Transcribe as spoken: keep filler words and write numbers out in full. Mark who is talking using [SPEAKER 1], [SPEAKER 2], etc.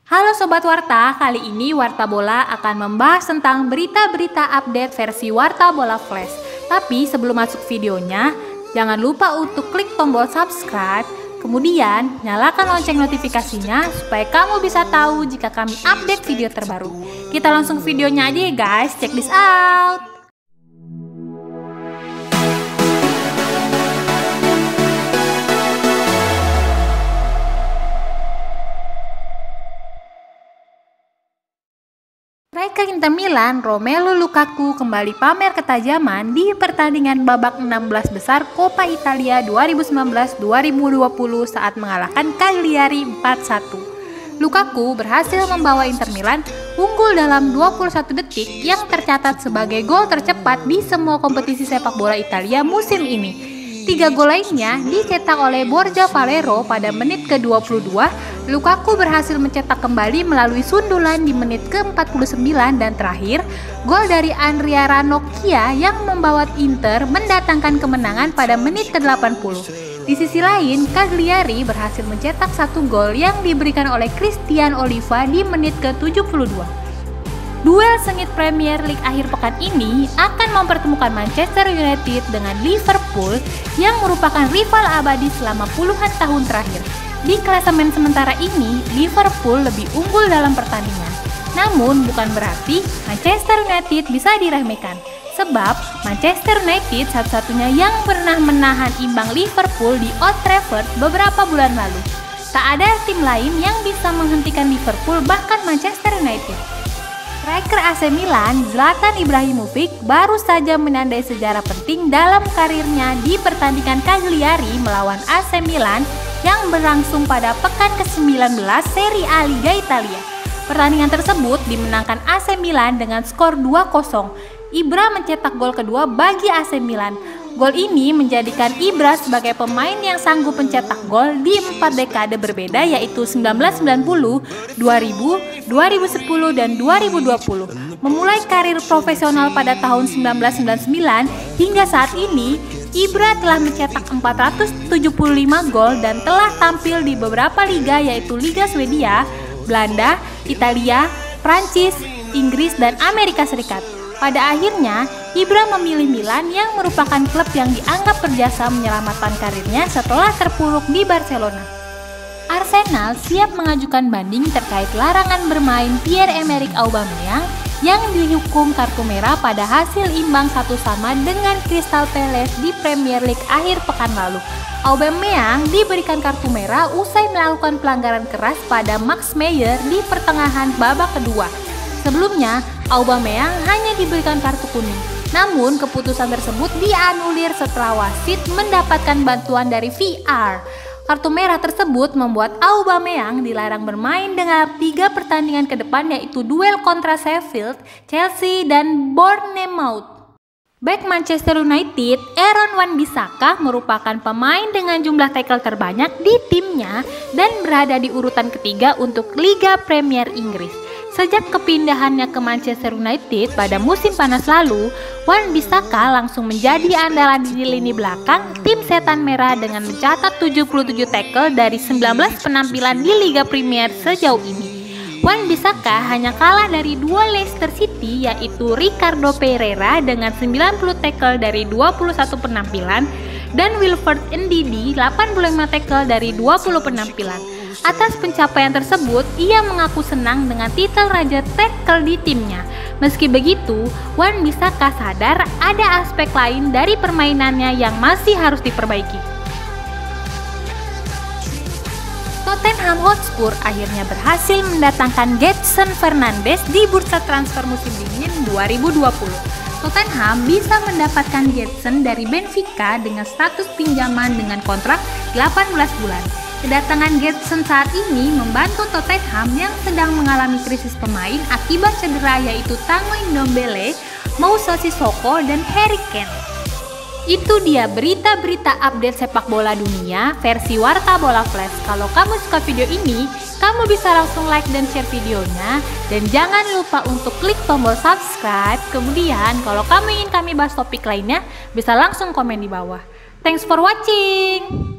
[SPEAKER 1] Halo Sobat Warta, kali ini Warta Bola akan membahas tentang berita-berita update versi Warta Bola Flash. Tapi sebelum masuk videonya, jangan lupa untuk klik tombol subscribe, kemudian nyalakan lonceng notifikasinya supaya kamu bisa tahu jika kami update video terbaru. Kita langsung videonya aja ya guys, check this out! Striker Inter Milan, Romelu Lukaku kembali pamer ketajaman di pertandingan babak enam belas besar Coppa Italia dua ribu sembilan belas dua ribu dua puluh saat mengalahkan Cagliari empat satu. Lukaku berhasil membawa Inter Milan unggul dalam dua puluh satu detik yang tercatat sebagai gol tercepat di semua kompetisi sepak bola Italia musim ini. Tiga gol lainnya dicetak oleh Borja Valero pada menit ke dua puluh dua. Lukaku berhasil mencetak kembali melalui sundulan di menit ke empat puluh sembilan dan terakhir, gol dari Andrea Ranocchia yang membawa Inter mendatangkan kemenangan pada menit ke delapan puluh. Di sisi lain, Cagliari berhasil mencetak satu gol yang diberikan oleh Christian Oliva di menit ke tujuh puluh dua. Duel sengit Premier League akhir pekan ini akan mempertemukan Manchester United dengan Liverpool yang merupakan rival abadi selama puluhan tahun terakhir. Di klasemen sementara ini, Liverpool lebih unggul dalam pertandingan. Namun bukan berarti Manchester United bisa diremehkan, sebab Manchester United satu-satunya yang pernah menahan imbang Liverpool di Old Trafford beberapa bulan lalu. Tak ada tim lain yang bisa menghentikan Liverpool, bahkan Manchester United. Striker A C Milan, Zlatan Ibrahimovic baru saja menandai sejarah penting dalam karirnya di pertandingan Cagliari melawan A C Milan yang berlangsung pada pekan ke sembilan belas Serie A Liga Italia. Pertandingan tersebut dimenangkan A C Milan dengan skor dua kosong. Ibra mencetak gol kedua bagi A C Milan. Gol ini menjadikan Ibra sebagai pemain yang sanggup mencetak gol di empat dekade berbeda, yaitu seribu sembilan ratus sembilan puluh, dua ribu, dua ribu sepuluh, dan dua ribu dua puluh. Memulai karir profesional pada tahun seribu sembilan ratus sembilan puluh sembilan hingga saat ini, Ibra telah mencetak empat ratus tujuh puluh lima gol dan telah tampil di beberapa liga, yaitu Liga Swedia, Belanda, Italia, Prancis, Inggris, dan Amerika Serikat. Pada akhirnya, Ibra memilih Milan yang merupakan klub yang dianggap berjasa menyelamatkan karirnya setelah terpuruk di Barcelona. Arsenal siap mengajukan banding terkait larangan bermain Pierre-Emerick Aubameyang yang dihukum kartu merah pada hasil imbang satu sama dengan Crystal Palace di Premier League akhir pekan lalu. Aubameyang diberikan kartu merah usai melakukan pelanggaran keras pada Max Meyer di pertengahan babak kedua. Sebelumnya, Aubameyang hanya diberikan kartu kuning. Namun, keputusan tersebut dianulir setelah wasit mendapatkan bantuan dari V R. Kartu merah tersebut membuat Aubameyang dilarang bermain dengan tiga pertandingan ke depan, yaitu duel kontra Sheffield, Chelsea, dan Bournemouth. Back Manchester United, Aaron Wan-Bissaka merupakan pemain dengan jumlah tackle terbanyak di timnya dan berada di urutan ketiga untuk Liga Premier Inggris. Sejak kepindahannya ke Manchester United pada musim panas lalu, Wan-Bissaka langsung menjadi andalan di lini belakang tim Setan Merah dengan mencatat tujuh puluh tujuh tackle dari sembilan belas penampilan di Liga Premier sejauh ini. Wan-Bissaka hanya kalah dari dua Leicester City, yaitu Ricardo Pereira dengan sembilan puluh tackle dari dua puluh satu penampilan dan Wilfred Ndidi delapan puluh lima tackle dari dua puluh penampilan. Atas pencapaian tersebut, ia mengaku senang dengan titel Raja Tackle di timnya. Meski begitu, Wan-Bissaka sadar ada aspek lain dari permainannya yang masih harus diperbaiki. Tottenham Hotspur akhirnya berhasil mendatangkan Gedson Fernandes di bursa transfer musim dingin dua ribu dua puluh. Tottenham bisa mendapatkan Gedson dari Benfica dengan status pinjaman dengan kontrak delapan belas bulan. Kedatangan Gedson saat ini membantu Tottenham yang sedang mengalami krisis pemain akibat cedera, yaitu Tanguy Ndombele, Moussa Sissoko, dan Harry Kane. Itu dia berita-berita update sepak bola dunia versi Warta Bola Flash. Kalau kamu suka video ini, kamu bisa langsung like dan share videonya. Dan jangan lupa untuk klik tombol subscribe. Kemudian kalau kamu ingin kami bahas topik lainnya, bisa langsung komen di bawah. Thanks for watching!